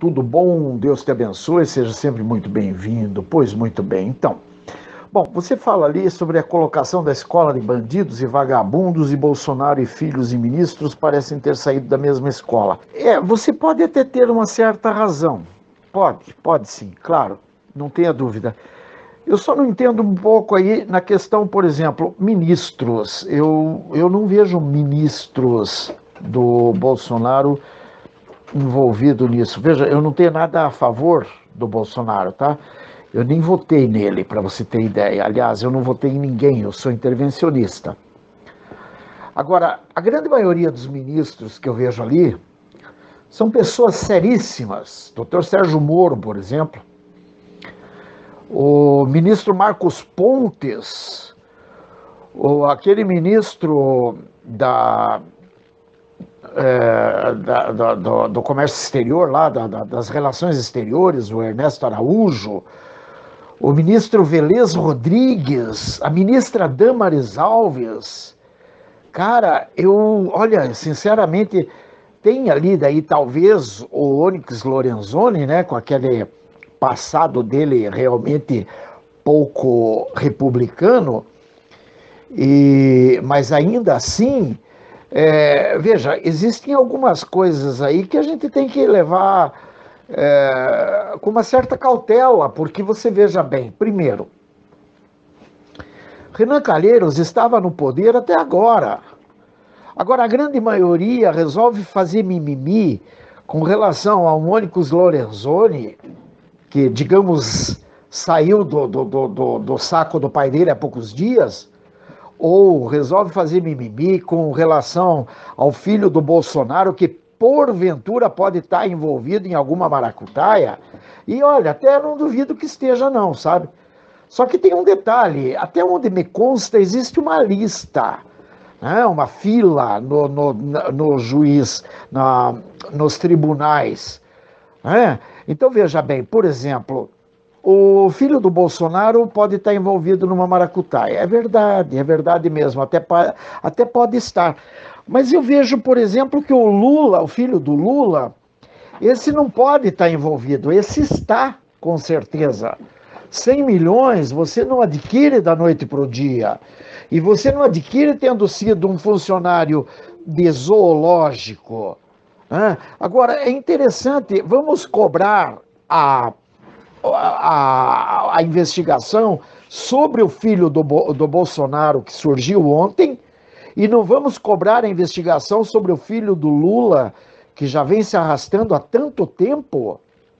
tudo bom? Deus te abençoe, seja sempre muito bem-vindo. Pois muito bem, então. Bom, você fala ali sobre a colocação da escola de bandidos e vagabundos e Bolsonaro e filhos e ministros parecem ter saído da mesma escola. Você pode até ter uma certa razão. Pode sim, claro, não tenha dúvida. Eu só não entendo um pouco aí na questão, por exemplo, ministros. Eu não vejo ministros do Bolsonaro envolvido nisso. Veja, eu não tenho nada a favor do Bolsonaro, tá? Eu nem votei nele, para você ter ideia. Aliás, eu não votei em ninguém, eu sou intervencionista. Agora, a grande maioria dos ministros que eu vejo ali são pessoas seríssimas. Dr. Sérgio Moro, por exemplo, o ministro Marcos Pontes, aquele ministro do comércio exterior, lá das relações exteriores, o Ernesto Araújo, o ministro Velez Rodrigues, a ministra Damares Alves. Cara, olha, sinceramente, tem ali daí talvez o Onyx Lorenzoni, né, com aquele passado dele realmente pouco republicano, mas ainda assim, veja, existem algumas coisas aí que a gente tem que levar com uma certa cautela, porque você veja bem, primeiro, Renan Calheiros estava no poder até agora. Agora, a grande maioria resolve fazer mimimi com relação ao Onyx Lorenzoni, que, digamos, saiu do saco do pai dele há poucos dias, ou resolve fazer mimimi com relação ao filho do Bolsonaro, que porventura pode estar envolvido em alguma maracutaia. E olha, até não duvido que esteja não, sabe? Só que tem um detalhe, até onde me consta existe uma lista, né? Uma fila no juiz, nos tribunais, né? Então veja bem, por exemplo, o filho do Bolsonaro pode estar envolvido numa maracutaia. É verdade mesmo, até pode estar. Mas eu vejo, por exemplo, que o Lula, o filho do Lula, esse não pode estar envolvido, esse está, com certeza. 100 milhões você não adquire da noite para o dia. E você não adquire tendo sido um funcionário de zoológico. Né? Agora, é interessante, vamos cobrar a investigação sobre o filho do Bolsonaro que surgiu ontem e não vamos cobrar a investigação sobre o filho do Lula que já vem se arrastando há tanto tempo.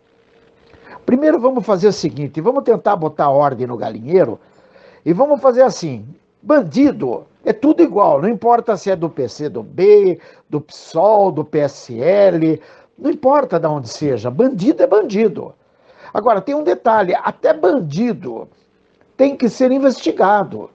Primeiro vamos fazer o seguinte, vamos tentar botar ordem no galinheiro e vamos fazer assim, bandido é tudo igual, não importa se é do PCdoB, do PSOL, do PSL, não importa de onde seja, bandido é bandido. Agora, tem um detalhe, até bandido tem que ser investigado.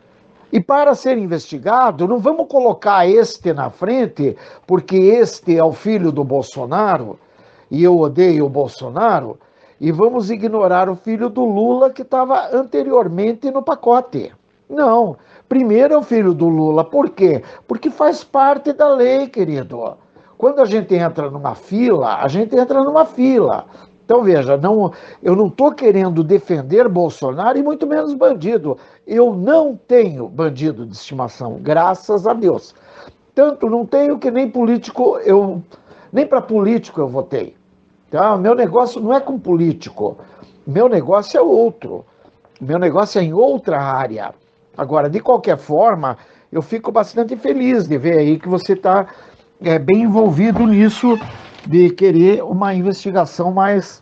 E para ser investigado, não vamos colocar este na frente, porque este é o filho do Bolsonaro, e eu odeio o Bolsonaro, e vamos ignorar o filho do Lula, que estava anteriormente no pacote. Não, primeiro é o filho do Lula. Por quê? Porque faz parte da lei, querido. Quando a gente entra numa fila, a gente entra numa fila. Então, veja, eu não estou querendo defender Bolsonaro e muito menos bandido. Eu não tenho bandido de estimação, graças a Deus. Tanto não tenho que nem político, nem para político eu votei. Tá? Meu negócio não é com político, meu negócio é outro. Meu negócio é em outra área. Agora, de qualquer forma, eu fico bastante feliz de ver aí que você está bem envolvido nisso, de querer uma investigação mais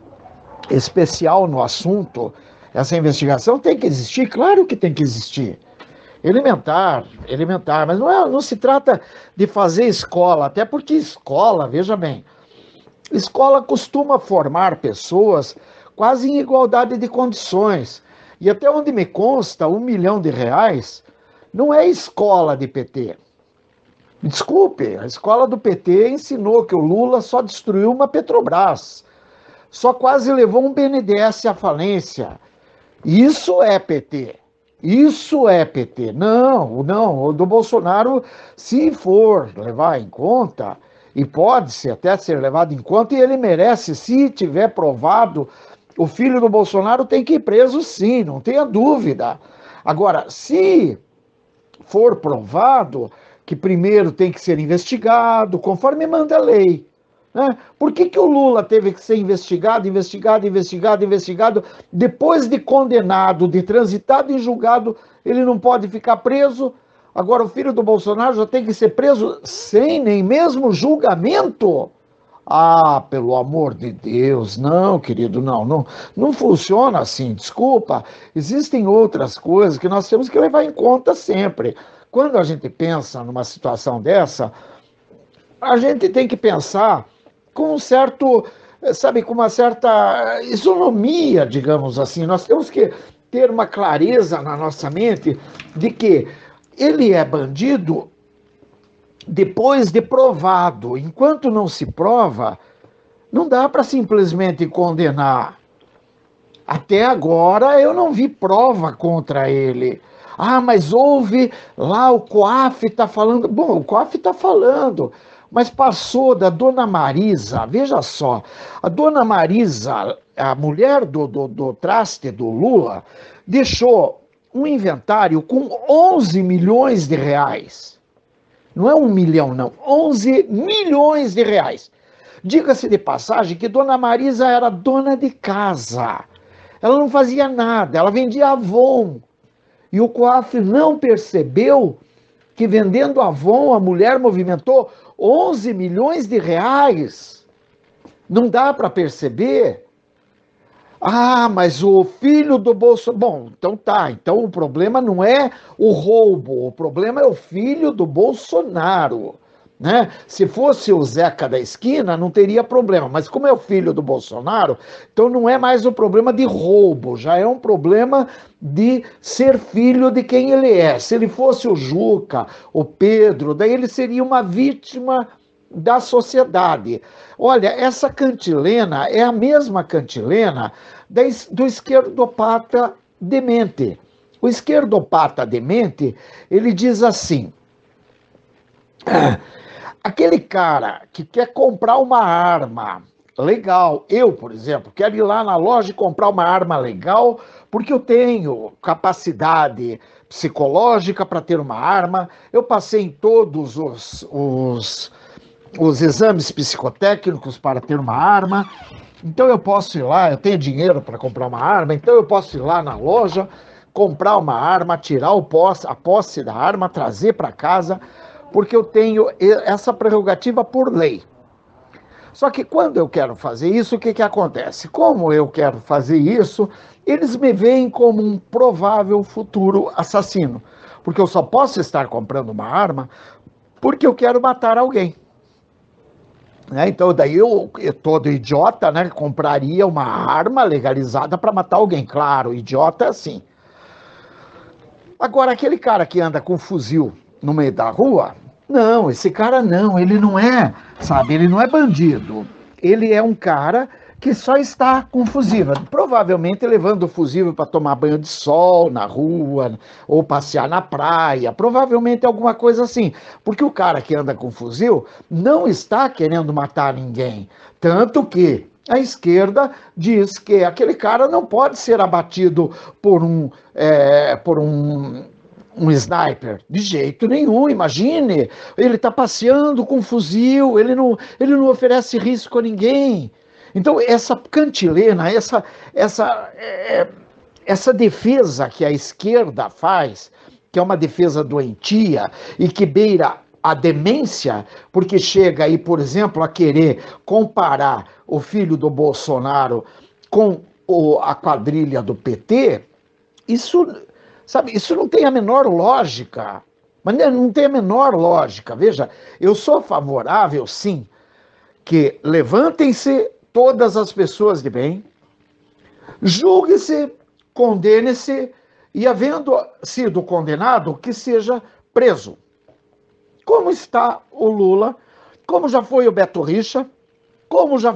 especial no assunto. Essa investigação tem que existir, claro que tem que existir. Elementar, mas não se trata de fazer escola, até porque escola, veja bem, escola costuma formar pessoas quase em igualdade de condições. E até onde me consta, R$1 milhão não é escola de PT. Desculpe, a escola do PT ensinou que o Lula só destruiu uma Petrobras, só quase levou um BNDES à falência. Isso é PT. Isso é PT. Não, o do Bolsonaro, se for levar em conta, e pode-se até ser levado em conta, e ele merece, se tiver provado, o filho do Bolsonaro tem que ir preso sim, não tenha dúvida. Agora, se for provado, que primeiro tem que ser investigado, conforme manda a lei. Né? Por que o Lula teve que ser investigado, depois de condenado, de transitado em julgado, ele não pode ficar preso? Agora o filho do Bolsonaro já tem que ser preso sem nem mesmo julgamento? Ah, pelo amor de Deus, não, querido, não funciona assim, desculpa. Existem outras coisas que nós temos que levar em conta sempre. Quando a gente pensa numa situação dessa, a gente tem que pensar com um certo, sabe, com uma certa isonomia, digamos assim. Nós temos que ter uma clareza na nossa mente de que ele é bandido depois de provado. Enquanto não se prova, não dá para simplesmente condenar. Até agora eu não vi prova contra ele. Ah, mas houve lá, o COAF está falando. Bom, o COAF está falando, mas passou da dona Marisa, veja só, a dona Marisa, a mulher do traste do Lula, deixou um inventário com 11 milhões de reais. Não é 1 milhão, não, 11 milhões de reais. Diga-se de passagem que dona Marisa era dona de casa. Ela não fazia nada, ela vendia Avon. E o COAF não percebeu que vendendo Avon a mulher movimentou 11 milhões de reais. Não dá para perceber? Ah, mas o filho do Bolsonaro... Bom, então tá. Então o problema não é o roubo, o problema é o filho do Bolsonaro. Né? Se fosse o Zeca da esquina, não teria problema. Mas como é o filho do Bolsonaro, então não é mais o problema de roubo, já é um problema de ser filho de quem ele é. Se ele fosse o Juca, o Pedro, daí ele seria uma vítima da sociedade. Olha, essa cantilena é a mesma cantilena do esquerdopata demente. O esquerdopata demente, ele diz assim... Aquele cara que quer comprar uma arma legal, eu, por exemplo, quero ir lá na loja e comprar uma arma legal porque eu tenho capacidade psicológica para ter uma arma, eu passei em todos os exames psicotécnicos para ter uma arma, então eu posso ir lá, eu tenho dinheiro para comprar uma arma, então eu posso ir lá na loja, comprar uma arma, tirar a posse da arma, trazer para casa, porque eu tenho essa prerrogativa por lei. Só que quando eu quero fazer isso, o que acontece? Como eu quero fazer isso, eles me veem como um provável futuro assassino. Porque eu só posso estar comprando uma arma porque eu quero matar alguém. Né? Então, daí eu, todo idiota, né, compraria uma arma legalizada para matar alguém. Claro, idiota é assim. Agora, aquele cara que anda com um fuzil no meio da rua, não, esse cara não, ele não é, sabe, ele não é bandido. Ele é um cara que só está com fuzil, provavelmente levando o fuzil para tomar banho de sol na rua, ou passear na praia, provavelmente alguma coisa assim. Porque o cara que anda com fuzil não está querendo matar ninguém. Tanto que a esquerda diz que aquele cara não pode ser abatido por um sniper, de jeito nenhum, imagine, ele está passeando com um fuzil, ele não oferece risco a ninguém. Então, essa cantilena, essa defesa que a esquerda faz, que é uma defesa doentia e que beira a demência, porque chega aí, por exemplo, a querer comparar o filho do Bolsonaro com a quadrilha do PT, isso... Sabe, isso não tem a menor lógica, mas não tem a menor lógica. Veja, eu sou favorável, sim, que levantem-se todas as pessoas de bem, julgue-se, condene-se e, havendo sido condenado, que seja preso. Como está o Lula, como já foi o Beto Richa, como já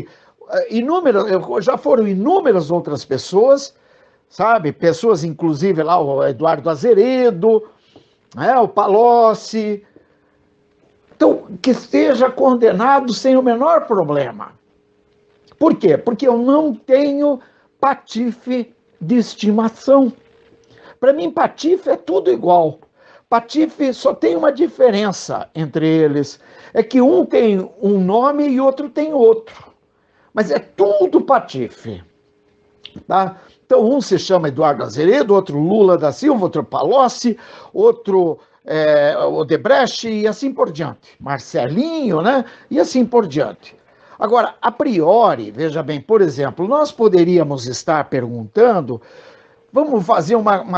foram inúmeras outras pessoas, sabe? Pessoas, inclusive, lá o Eduardo Azeredo, né? O Palocci. Então, que seja condenado sem o menor problema. Por quê? Porque eu não tenho patife de estimação. Para mim, patife é tudo igual. Patife só tem uma diferença entre eles. É que um tem um nome e outro tem outro. Mas é tudo patife. Tá? Então, um se chama Eduardo Azeredo, outro Lula da Silva, outro Palocci, outro Odebrecht e assim por diante. Marcelinho, né? E assim por diante. Agora, a priori, veja bem, por exemplo, nós poderíamos estar perguntando, vamos fazer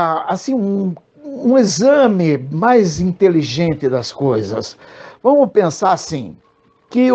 um exame mais inteligente das coisas. Vamos pensar assim, que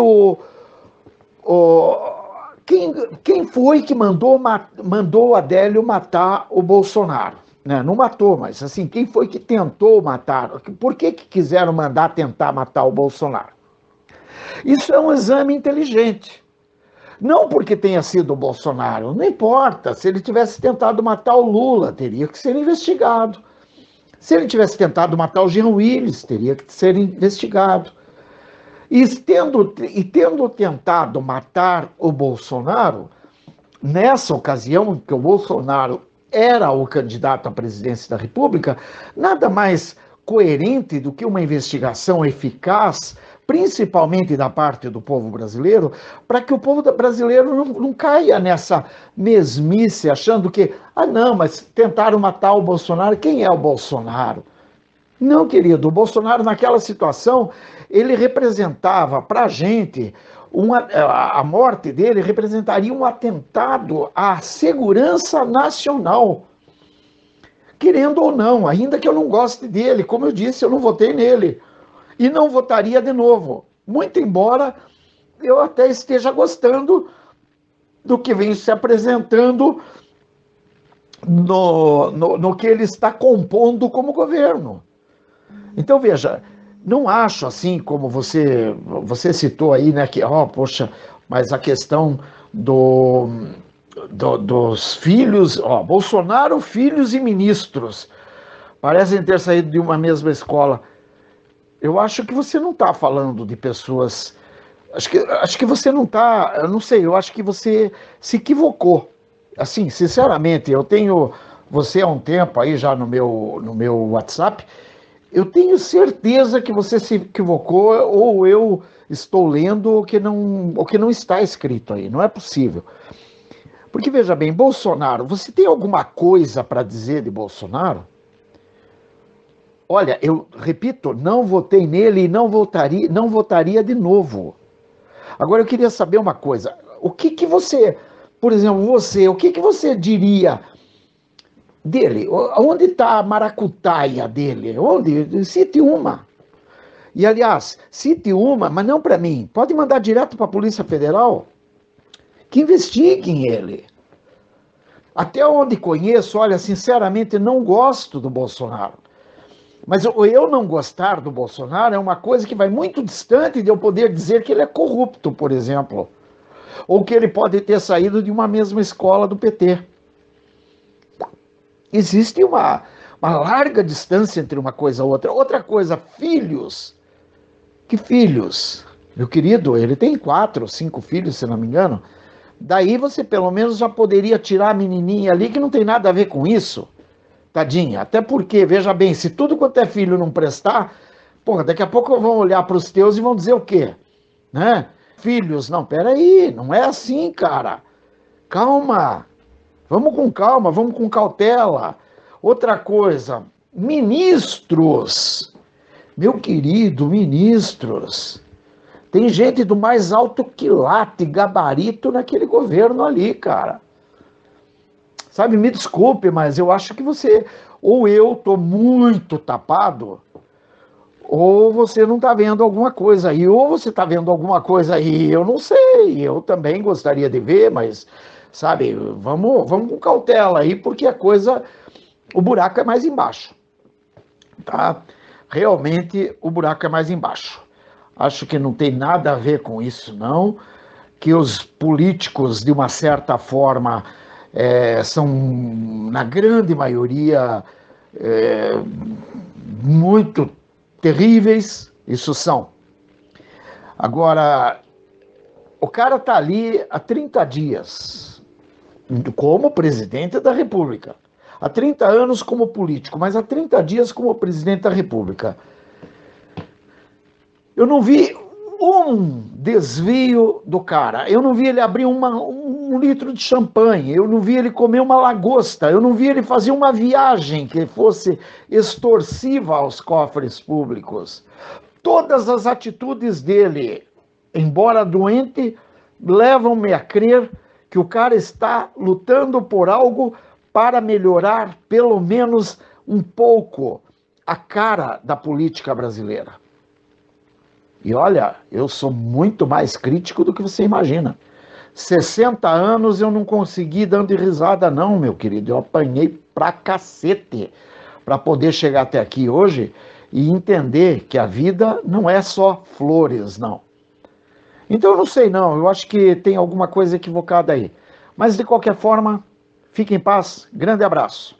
quem foi que mandou o Adélio matar o Bolsonaro? Né? Não matou, mas assim, quem foi que tentou matar? Por que quiseram mandar tentar matar o Bolsonaro? Isso é um exame inteligente. Não porque tenha sido o Bolsonaro, não importa. Se ele tivesse tentado matar o Lula, teria que ser investigado. Se ele tivesse tentado matar o Jean Willis, teria que ser investigado. E tendo tentado matar o Bolsonaro, nessa ocasião em que o Bolsonaro era o candidato à presidência da República, nada mais coerente do que uma investigação eficaz, principalmente da parte do povo brasileiro, para que o povo brasileiro não caia nessa mesmice, achando que, não, mas tentaram matar o Bolsonaro. Quem é o Bolsonaro? Não, querido, o Bolsonaro naquela situação, ele representava para a gente, a morte dele representaria um atentado à segurança nacional. Querendo ou não, ainda que eu não goste dele, como eu disse, eu não votei nele. E não votaria de novo. Muito embora eu até esteja gostando do que vem se apresentando no que ele está compondo como governo. Então, veja, não acho assim como você citou aí, né, que, poxa, mas a questão dos filhos, Bolsonaro, filhos e ministros, parecem ter saído de uma mesma escola. Eu acho que você não está falando de pessoas, acho que você não está, eu não sei, eu acho que você se equivocou. Assim, sinceramente, eu tenho você há um tempo aí já no meu WhatsApp, eu tenho certeza que você se equivocou ou eu estou lendo o que não está escrito aí. Não é possível. Porque, veja bem, Bolsonaro, você tem alguma coisa para dizer de Bolsonaro? Olha, eu repito, não votei nele e não votaria de novo. Agora, eu queria saber uma coisa. O que você, por exemplo, o que você diria dele? Onde está a maracutaia dele? Onde? Cite uma. E, aliás, cite uma, mas não para mim. Pode mandar direto para a Polícia Federal, que investiguem ele. Até onde conheço, olha, sinceramente, não gosto do Bolsonaro. Mas eu não gostar do Bolsonaro é uma coisa que vai muito distante de eu poder dizer que ele é corrupto, por exemplo. Ou que ele pode ter saído de uma mesma escola do PT. Existe uma larga distância entre uma coisa e outra. Outra coisa, filhos. Que filhos? Meu querido, ele tem 4 ou 5 filhos, se não me engano. Daí você pelo menos já poderia tirar a menininha ali que não tem nada a ver com isso. Tadinha. Até porque, veja bem, se tudo quanto é filho não prestar, porra, daqui a pouco vão olhar para os teus e vão dizer o quê? Né? Filhos, não, peraí, não é assim, cara. Calma. Vamos com calma, vamos com cautela. Outra coisa, ministros. Meu querido, ministros. Tem gente do mais alto quilate, gabarito naquele governo ali, cara. Sabe, me desculpe, mas eu acho que você, ou eu tô muito tapado, ou você não tá vendo alguma coisa aí, ou você tá vendo alguma coisa aí, eu não sei, eu também gostaria de ver, mas, sabe, vamos com cautela aí, porque o buraco é mais embaixo, tá? Realmente, o buraco é mais embaixo. Acho que não tem nada a ver com isso, não, que os políticos, de uma certa forma, são, na grande maioria, muito terríveis, isso são. Agora, o cara está ali há 30 dias como presidente da República, há 30 anos como político, mas há 30 dias como presidente da República. Eu não vi um desvio do cara, eu não vi ele abrir um litro de champanhe, eu não vi ele comer uma lagosta, eu não vi ele fazer uma viagem que fosse extorsiva aos cofres públicos. Todas as atitudes dele, embora doente, levam-me a crer que o cara está lutando por algo para melhorar, pelo menos um pouco, a cara da política brasileira. E olha, eu sou muito mais crítico do que você imagina. 60 anos eu não consegui dando risada não, meu querido. Eu apanhei pra cacete para poder chegar até aqui hoje e entender que a vida não é só flores, não. Então eu não sei não, eu acho que tem alguma coisa equivocada aí. Mas de qualquer forma, fique em paz, grande abraço.